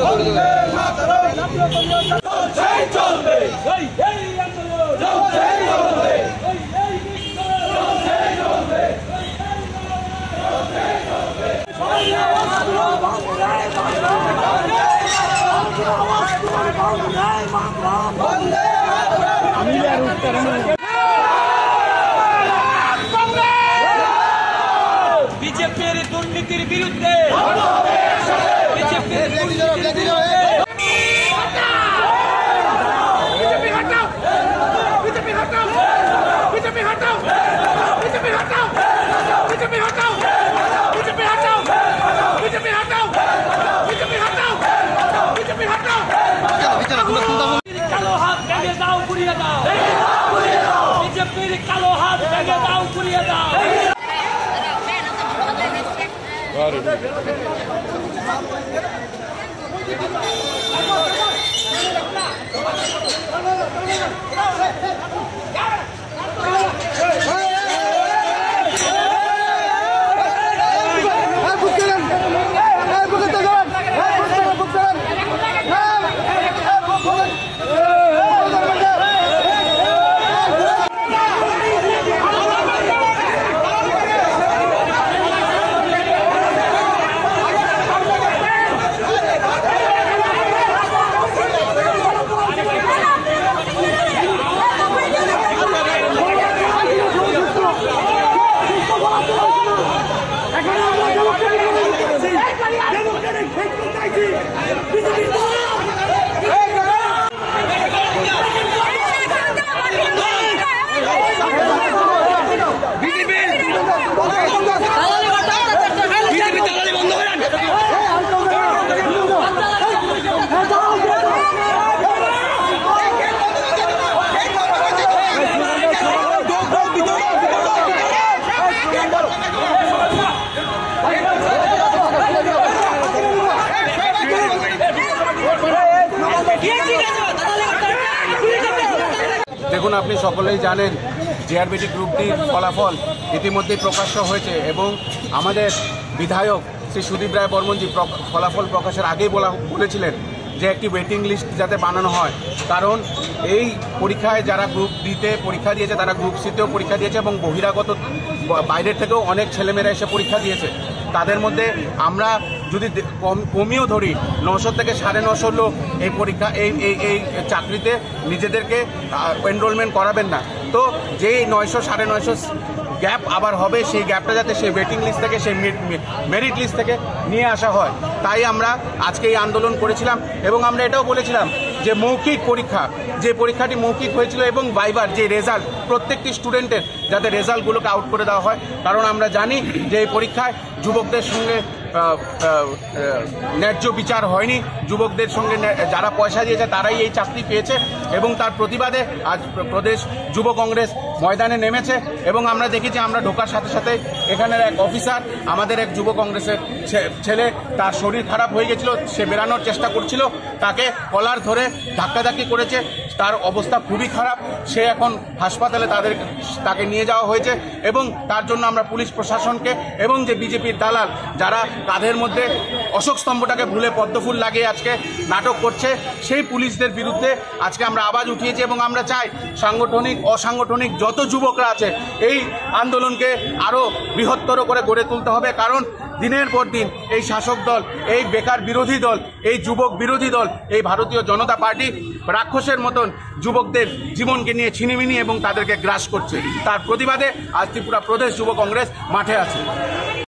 বিজেপির দুর্নীতির বিরুদ্ধে বিজেপির দুর্নীতির বিরুদ্ধে কালো হাত ভেঙে দাও, পুড়িয়ে দাও। বিজেপির কালো হাত ভেঙে দাও, পুড়িয়ে দাও। দেখুন, আপনি সকলেই জানেন জিআরবিটি গ্রুপটির ফলাফল ইতিমধ্যেই প্রকাশ্য হয়েছে এবং আমাদের বিধায়ক শ্রী সুদীপ রায় বর্মনজি ফলাফল প্রকাশের আগেই বলেছিলেন যে একটি ওয়েটিং লিস্ট যাতে বানানো হয়, কারণ এই পরীক্ষায় যারা গ্রুপ ডিতে পরীক্ষা দিয়েছে তারা গ্রুপ সিতেও পরীক্ষা দিয়েছে এবং বহিরাগত বাইরের থেকেও অনেক ছেলেমেয়েরা এসে পরীক্ষা দিয়েছে। তাদের মধ্যে আমরা যদি কমিয়েও ধরি 900 থেকে 950 লোক এই পরীক্ষা এই চাকরিতে নিজেদেরকে এনরোলমেন্ট করাবেন না। তো যেই 900 950 গ্যাপ আবার হবে, সেই গ্যাপটা যাতে সেই ওয়েটিং লিস্ট থেকে সেই মেরিট লিস্ট থেকে নিয়ে আসা হয়, তাই আমরা আজকে এই আন্দোলন করেছিলাম। এবং আমরা এটাও বলেছিলাম যে মৌখিক পরীক্ষা, যে পরীক্ষাটি মৌখিক হয়েছিল এবং ভাইবার যে রেজাল্ট, প্রত্যেকটি স্টুডেন্টের যাতে রেজাল্টগুলোকে আউট করে দেওয়া হয়, কারণ আমরা জানি যে এই পরীক্ষায় যুবকদের সঙ্গে ন্যায্য বিচার হয়নি। যুবকদের সঙ্গে যারা পয়সা দিয়েছে তারাই এই চাকরি পেয়েছে এবং তার প্রতিবাদে আজ প্রদেশ যুব কংগ্রেস ময়দানে নেমেছে। এবং আমরা দেখেছি, আমরা ঢোকার সাথে সাথে এখানের এক অফিসার, আমাদের এক যুব কংগ্রেসের ছেলে, তার শরীর খারাপ হয়ে গেছিল, সে বেরানোর চেষ্টা করছিল, তাকে কলার ধরে ধাক্কাধাক্কি করেছে, তার অবস্থা খুবই খারাপ, সে এখন হাসপাতালে তাকে নিয়ে যাওয়া হয়েছে। এবং তার জন্য আমরা পুলিশ প্রশাসনকে এবং যে বিজেপির দালাল যারা কাঁধের মধ্যে অশোক স্তম্ভটাকে ভুলে পদ্মফুল লাগিয়ে আজকে নাটক করছে, সেই পুলিশদের বিরুদ্ধে আজকে আমরা আওয়াজ উঠিয়েছি। এবং আমরা চাই সাংগঠনিক অসাংগঠনিক যত যুবকরা আছে এই আন্দোলনকে আরও বৃহত্তর করে গড়ে তুলতে হবে, কারণ দিনের পর দিন এই শাসক দল, এই বেকার বিরোধী দল, এই যুবক বিরোধী দল, এই ভারতীয় জনতা পার্টি রাক্ষসের মতন যুবকদের জীবনকে নিয়ে ছিনিমিনি এবং তাদেরকে গ্রাস করছে। তার প্রতিবাদে আজ ত্রিপুরা প্রদেশ যুব কংগ্রেস মাঠে আছে।